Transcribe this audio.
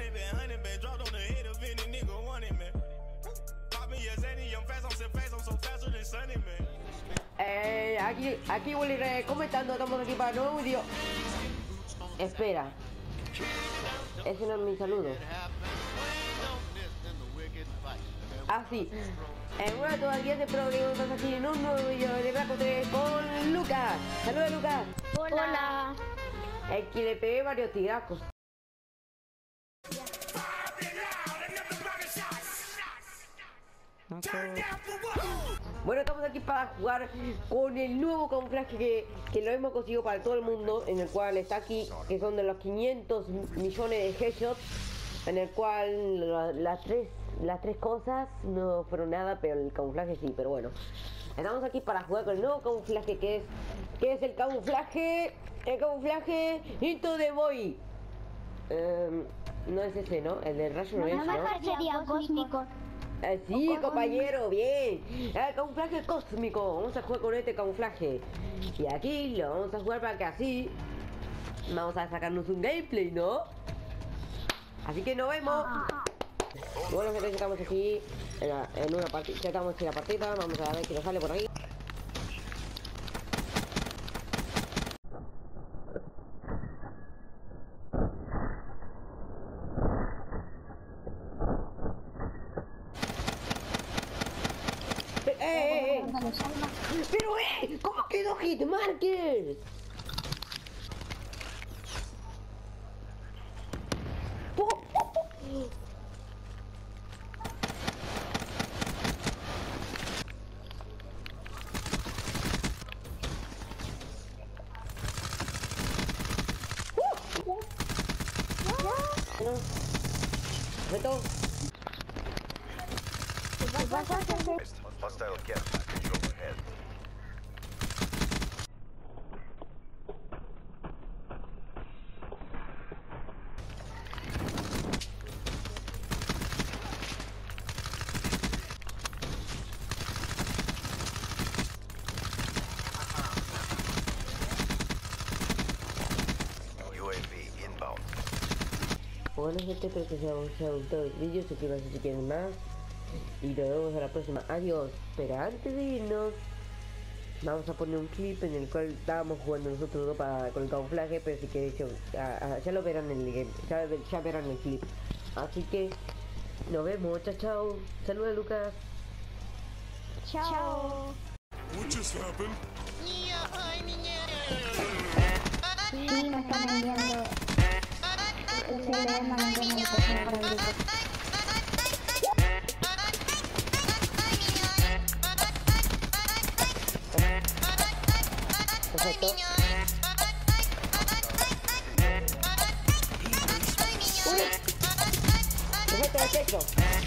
Aquí Willy Red comentando, estamos aquí para nuevo vídeo. Espera, ese no es mi saludo. Ah, sí. Bueno, todavía te progreso, estás aquí en un nuevo vídeo de Black Ops 3 con Lucas. Saludos, Lucas. Hola. Aquí le pegué varios tiracos. Bueno, estamos aquí para jugar con el nuevo camuflaje que lo hemos conseguido para todo el mundo, en el cual está aquí, que son de los 500 millones de headshots, en el cual las tres cosas no fueron nada, pero el camuflaje sí. Pero bueno, estamos aquí para jugar con el nuevo camuflaje que es el camuflaje Into the Void. No es ese, ¿no? El del rayo no es, ¿no? Sería cósmico. Sí, compañero, bien. El camuflaje cósmico. Vamos a jugar con este camuflaje. Y aquí lo vamos a jugar para que así vamos a sacarnos un gameplay, ¿no? Así que nos vemos. Bueno, gente, estamos aquí en una partida. Ya estamos en la partida. Vamos a ver si nos sale por ahí. Pero ¿cómo quedó Hitmarker? ¿Reto? Hostile care package overhead. UAV inbound. Bueno, gente, espero que os haya gustado el vídeo. Suscríbanse si quieren más. Y nos vemos a la próxima. Adiós. Pero antes de irnos, vamos a poner un clip en el cual estábamos jugando nosotros dos con el camuflaje. Pero si queréis, ya lo verán en el game. Ya verán el clip. Así que nos vemos. Chao, chao. Saludos, Lucas. Chao. What just happened? Sí, me están enviando. El celular me mandó una invitación para el grupo. Perfecto. Perfecto, perfecto.